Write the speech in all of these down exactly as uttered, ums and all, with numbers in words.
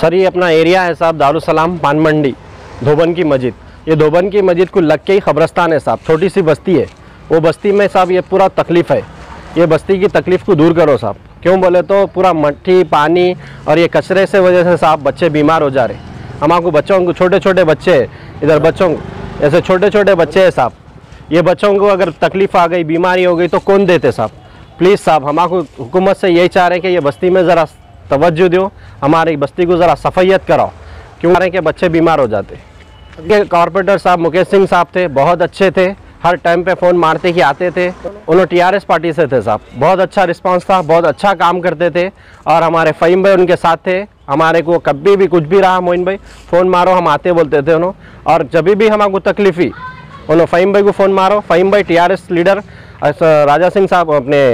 Sir ये अपना area है साहब, दारुसलाम पान मंडी, धोबन की मस्जिद। ये धोबन की मस्जिद को लग के ही खबरस्तान है साहब, छोटी सी बस्ती है। वो बस्ती में साहब ये पूरा तकलीफ़ है। ये बस्ती की तकलीफ़ को दूर करो साहब। क्यों बोले तो पूरा मट्टी पानी और ये कचरे से वजह से साहब बच्चे बीमार हो जा रहे। हमारे बच्चों को, छोटे छोटे बच्चे इधर, बच्चों ऐसे छोटे छोटे बच्चे हैं साहब, ये बच्चों को अगर तकलीफ़ आ गई, बीमारी हो गई तो कौन देते साहब। प्लीज़ साहब, हमारे हुकूमत से यही चाह रहे हैं कि ये बस्ती में ज़रा तवज्जो दो, हमारी बस्ती को ज़रा सफ़ैयत कराओ, क्यों रहे कि बच्चे बीमार हो जाते। ये कॉर्पोरेटर साहब मुकेश सिंह साहब थे, बहुत अच्छे थे, हर टाइम पे फ़ोन मारते कि आते थे। उन्होंने टीआरएस पार्टी से थे साहब, बहुत अच्छा रिस्पांस था, बहुत अच्छा काम करते थे। और हमारे फ़हीम भाई उनके साथ थे। हमारे को कभी भी कुछ भी रहा, मोइन भाई फ़ोन मारो, हम आते बोलते थे उन्होंने। और जब भी हमारे को तकलीफ़ ही उन्होंने फ़हीम भाई को फ़ोन मारो, फ़हीम भाई टीआरएस लीडर राजा सिंह साहब अपने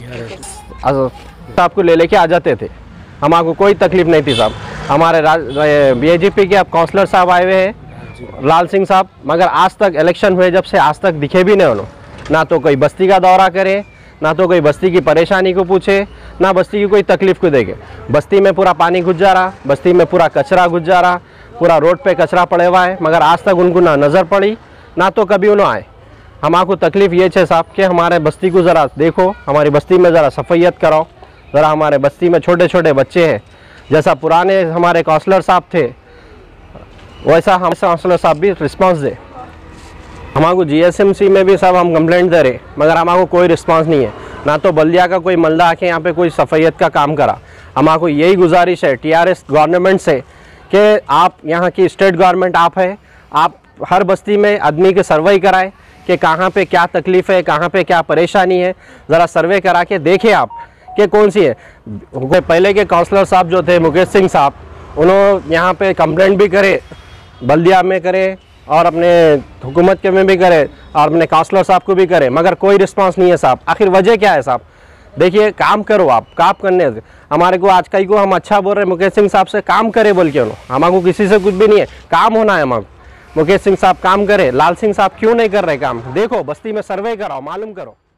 साहब को ले लेके आ जाते थे। हमारे को कोई तकलीफ़ नहीं थी साहब। हमारे बीजेपी के अब काउंसलर साहब आए हुए हैं, लाल सिंह साहब, मगर आज तक इलेक्शन हुए जब से आज तक दिखे भी नहीं उन्होंने। ना तो कोई बस्ती का दौरा करे, ना तो कोई बस्ती की परेशानी को पूछे, ना बस्ती की कोई तकलीफ़ को देखे। बस्ती में पूरा पानी घुस जा रहा, बस्ती में पूरा कचरा घुस जा रहा, पूरा रोड पे कचरा पड़े हुआ है, मगर आज तक उनको ना नज़र पड़ी, ना तो कभी उन्होंने आए। हमारे को तकलीफ़ ये है साहब कि हमारे बस्ती को ज़रा देखो, हमारी बस्ती में ज़रा सफ़ैयत कराओ। ज़रा हमारे बस्ती में छोटे छोटे बच्चे हैं, जैसा पुराने हमारे काउंसलर साहब थे वैसा हम काउंसलर साहब भी रिस्पांस दे। हमारे को जीएसएमसी में भी साहब हम कंप्लेंट दे रहे, मगर हमारे को कोई रिस्पांस नहीं है। ना तो बल्दिया का कोई मल्दा आके यहाँ पे कोई सफ़ैयत का काम करा। हमारे को यही गुजारिश है टीआरएस गवर्नमेंट से कि आप यहाँ की स्टेट गवर्नमेंट आप है, आप हर बस्ती में आदमी के सर्वे कराए कि कहाँ पे क्या तकलीफ़ है, कहाँ पे क्या परेशानी है। ज़रा सर्वे करा के देखें आप कि कौन सी है। पहले के काउंसलर साहब जो थे मुकेश सिंह साहब, उन्होंने यहाँ पे कंप्लेंट भी करे, बल्दिया में करे और अपने हुकूमत के में भी करे और अपने काउंसलर साहब को भी करे, मगर कोई रिस्पांस नहीं है साहब। आखिर वजह क्या है साहब? देखिए, काम करो आप, काम करने से हमारे को आज कई को हम अच्छा बोल रहे हैं मुकेश सिंह साहब से, काम करे बोल के उन्होंने। हमारे को किसी से कुछ भी नहीं है, काम होना है हमारे। मुकेश सिंह साहब काम करे, लाल सिंह साहब क्यों नहीं कर रहे काम? देखो बस्ती में सर्वे कराओ, मालूम करो।